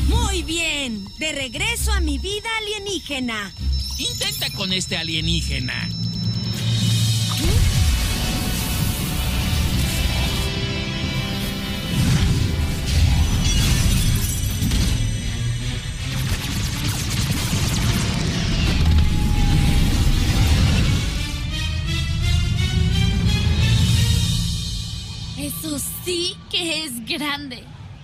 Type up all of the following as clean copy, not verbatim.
Muy bien. De regreso a mi vida alienígena. Intenta con este alienígena. Eso sí que es grande.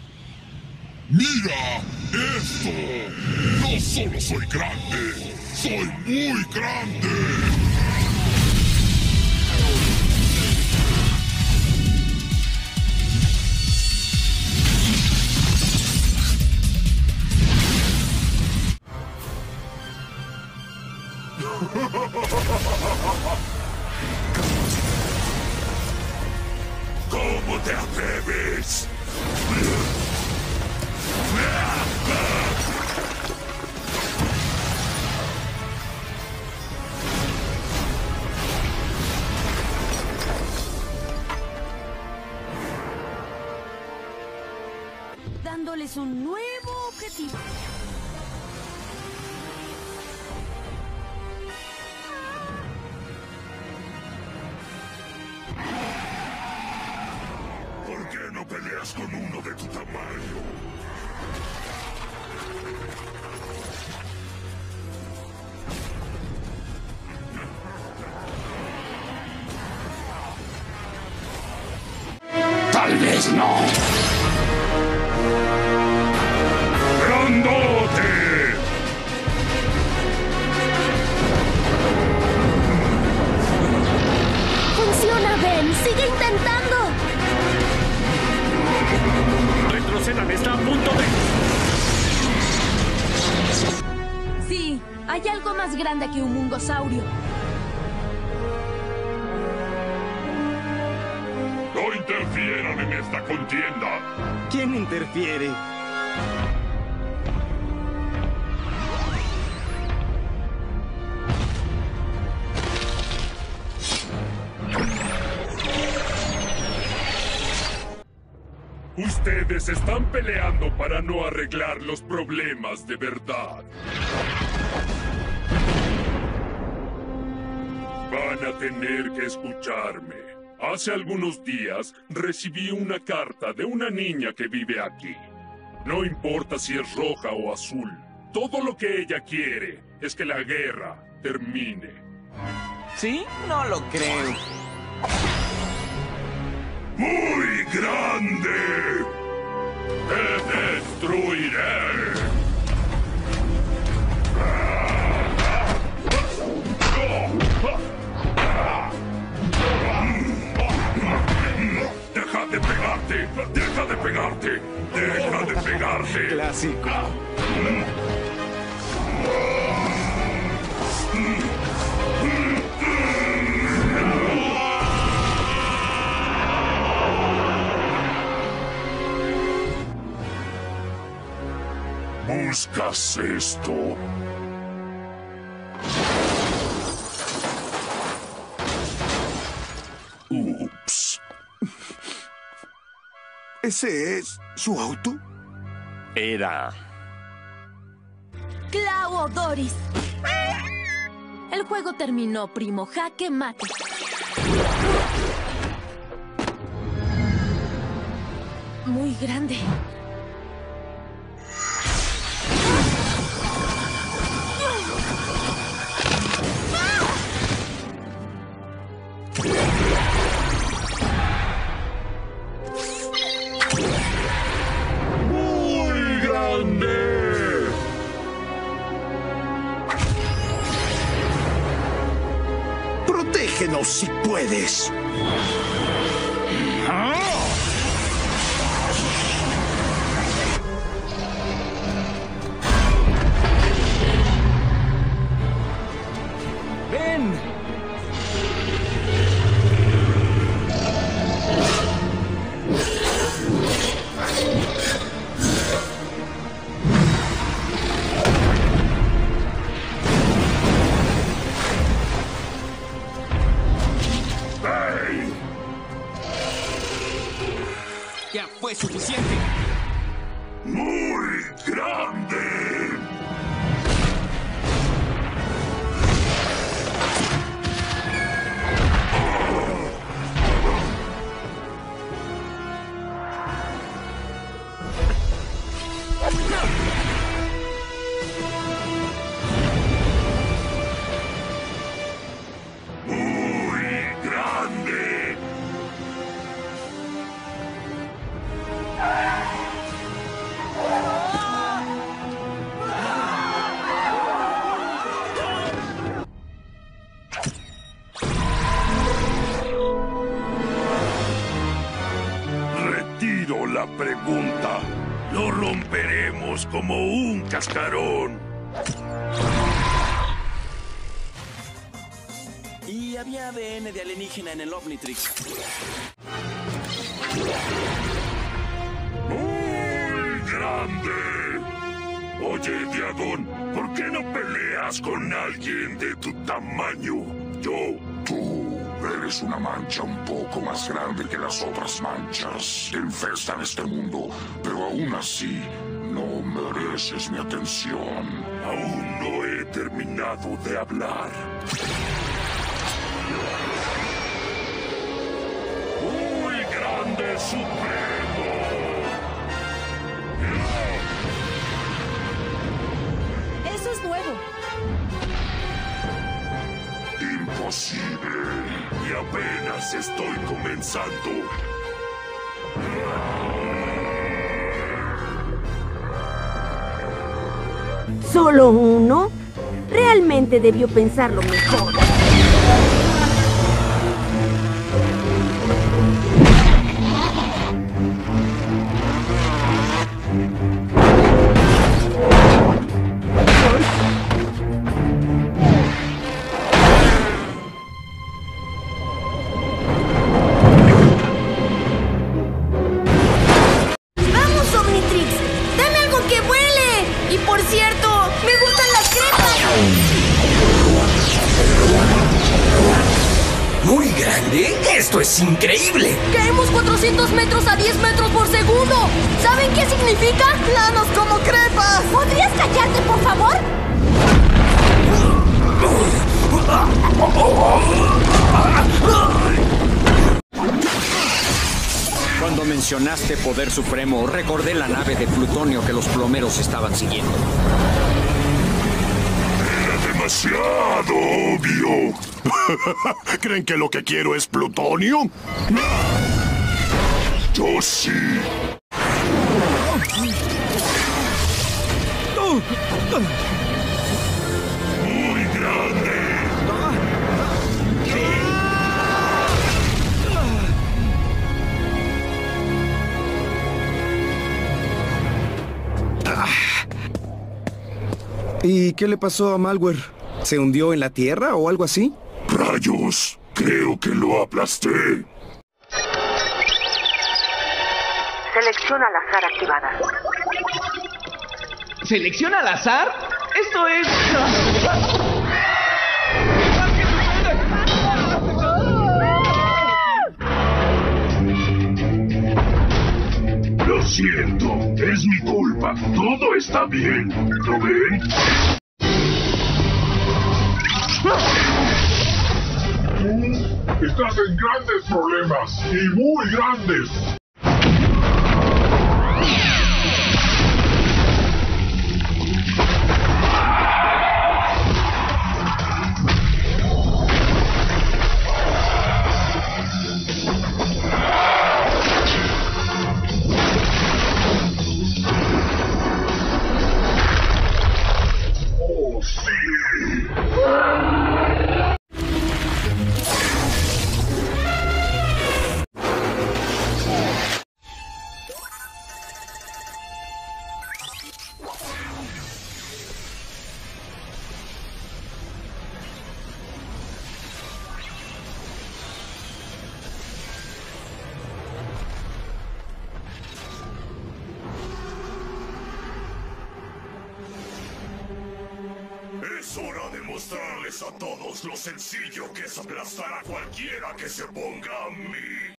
¡Mira esto! No solo soy grande, soy muy grande. ¿Cómo te atreves? Dándoles un nuevo objetivo. ¿Por qué no peleas con uno de tu tamaño? Tal vez no. ¡Grandote! ¡Funciona, Ben! ¡Sigue intentando! Retrocedan, está a punto de... Sí, hay algo más grande que un mungosaurio. No interfieran en esta contienda. ¿Quién interfiere? Ustedes están peleando para no arreglar los problemas de verdad. Van a tener que escucharme. Hace algunos días recibí una carta de una niña que vive aquí. No importa si es roja o azul. Todo lo que ella quiere es que la guerra termine. ¿Sí? No lo creo. ¡Muy grande! ¡Te destruiré! ¡Deja de pegarte! ¡Deja de pegarte! ¡Deja de pegarte! Clásico. ¿Buscas esto? Ups. ¿Ese es su auto? Era... ¡Clau Doris! El juego terminó, primo. Jaque mate. Muy grande. ¡Muy grande! Protégenos si puedes. ¡Ven! ¡Hey! grande! Retiro la pregunta. Lo romperemos como un cascarón. Y había ADN de alienígena en el Omnitrix. ¡Muy grande! Oye, Diagon, ¿por qué no peleas con alguien de tu tamaño? Tú eres una mancha un poco más grande que las otras manchas que infestan este mundo, pero aún así no mereces mi atención. Aún no he terminado de hablar. ¡Muy grande supremo! Eso es nuevo. Imposible. Y apenas estoy comenzando. ¿Solo uno? Realmente debió pensarlo mejor. ¡Vamos, Omnitrix! ¡Dame algo que vuele! Y por cierto, me gustan las crepas. ¿Muy grande? ¡Esto es increíble! Caemos 400 metros a 10 metros por segundo. ¿Saben qué significa? ¡Planos como crepas! ¿Podrías callarte, por favor? Cuando mencionaste poder supremo, recordé la nave de plutonio que los plomeros estaban siguiendo. Era demasiado obvio. ¿Creen que lo que quiero es plutonio? Yo sí. Muy grande. ¿Y qué le pasó a Malware? ¿Se hundió en la tierra o algo así? Rayos, creo que lo aplasté. Selección al azar activada. ¿Selección al azar? Esto es... Lo siento, es mi culpa. Todo está bien. ¿Lo ven? Tú estás en grandes problemas y muy grandes. ¡Oh, sí! Es hora de mostrarles a todos lo sencillo que es aplastar a cualquiera que se ponga a mí.